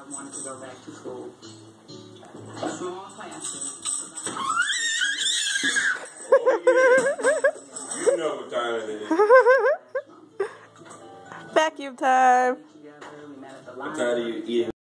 wanted to go back to school. Small classes. You know what time it is. Vacuum time. We met at the What time do you eat?